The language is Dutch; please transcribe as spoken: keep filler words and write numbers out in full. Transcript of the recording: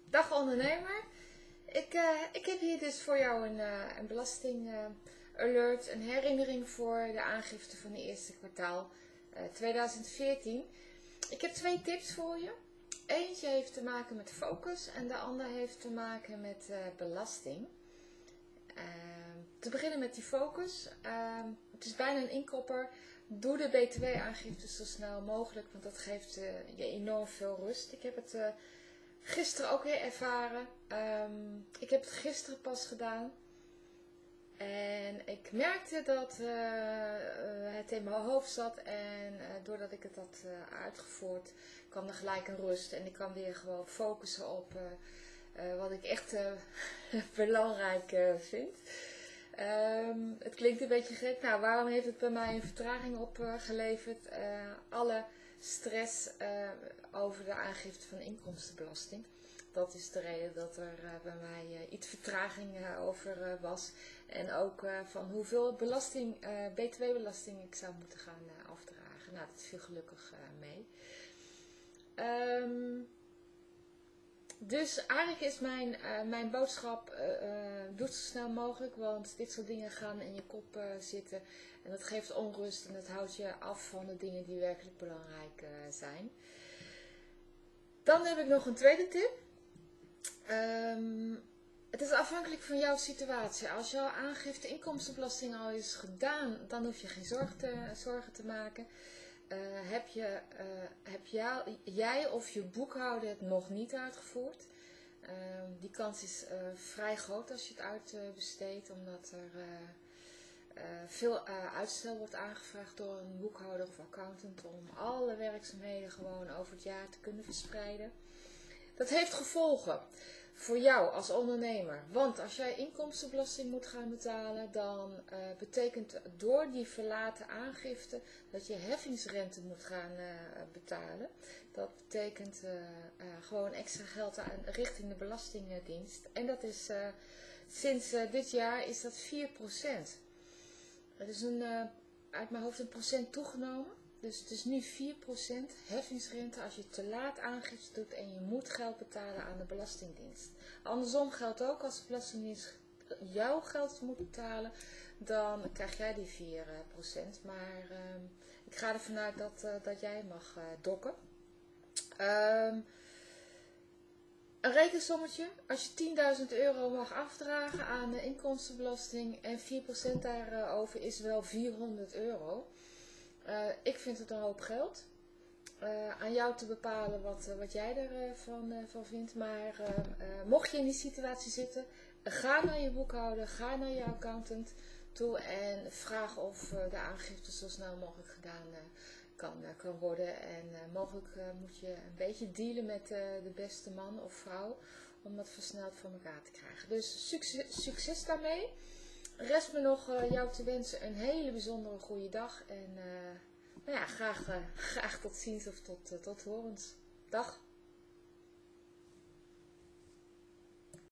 Dag ondernemer, ik, uh, ik heb hier dus voor jou een, uh, een belasting uh, alert, een herinnering voor de aangifte van het eerste kwartaal uh, twintig veertien. Ik heb twee tips voor je. Eentje heeft te maken met focus en de ander heeft te maken met uh, belasting. Uh, te beginnen met die focus. Uh, het is bijna een inkopper. Doe de B T W-aangifte zo snel mogelijk, want dat geeft uh, je enorm veel rust. Ik heb het uh, gisteren ook weer ervaren. Um, ik heb het gisteren pas gedaan. En ik merkte dat uh, uh, het in mijn hoofd zat. En uh, doordat ik het had uh, uitgevoerd, kwam er gelijk een rust. En ik kan weer gewoon focussen op uh, uh, wat ik echt uh, belangrijk uh, vind. Um, het klinkt een beetje gek. Nou, waarom heeft het bij mij een vertraging opgeleverd? Uh, alle stress uh, over de aangifte van inkomstenbelasting. Dat is de reden dat er uh, bij mij uh, iets vertraging uh, over uh, was. En ook uh, van hoeveel belasting, uh, B T W-belasting ik zou moeten gaan uh, afdragen. Nou, dat viel gelukkig uh, mee. Um, Dus eigenlijk is mijn, uh, mijn boodschap, uh, uh, doe het zo snel mogelijk, want dit soort dingen gaan in je kop uh, zitten. En dat geeft onrust en dat houdt je af van de dingen die werkelijk belangrijk uh, zijn. Dan heb ik nog een tweede tip. Um, het is afhankelijk van jouw situatie. Als jouw aangifte inkomstenbelasting al is gedaan, dan hoef je geen zorgen te, zorgen te maken. Uh, heb je, uh, heb jou, jij of je boekhouder het nog niet uitgevoerd? Uh, die kans is uh, vrij groot als je het uitbesteedt, omdat er uh, uh, veel uh, uitstel wordt aangevraagd door een boekhouder of accountant om alle werkzaamheden gewoon over het jaar te kunnen verspreiden. Dat heeft gevolgen voor jou als ondernemer, want als jij inkomstenbelasting moet gaan betalen, dan uh, betekent door die verlaten aangifte dat je heffingsrente moet gaan uh, betalen. Dat betekent uh, uh, gewoon extra geld aan, richting de Belastingdienst. En dat is uh, sinds uh, dit jaar is dat vier procent. Het is een, uh, uit mijn hoofd een procent toegenomen. Dus het is nu vier procent heffingsrente als je te laat aangifte doet en je moet geld betalen aan de Belastingdienst. Andersom geldt ook als de Belastingdienst jouw geld moet betalen, dan krijg jij die vier procent. Maar uh, ik ga ervan uit dat, uh, dat jij mag uh, dokken. Um, een rekensommetje, als je tienduizend euro mag afdragen aan de inkomstenbelasting en vier procent daarover is wel vierhonderd euro. Uh, ik vind het een hoop geld. Uh, aan jou te bepalen wat, uh, wat jij ervan uh, van vindt. Maar uh, uh, mocht je in die situatie zitten, uh, ga naar je boekhouder, ga naar je accountant toe en vraag of uh, de aangifte zo snel mogelijk gedaan uh, kan, uh, kan worden. En uh, mogelijk uh, moet je een beetje dealen met uh, de beste man of vrouw om dat versneld voor elkaar te krijgen. Dus succes, succes daarmee. Rest me nog uh, jou te wensen een hele bijzondere goede dag. En uh, nou ja, graag, uh, graag tot ziens of tot, uh, tot horens. Dag.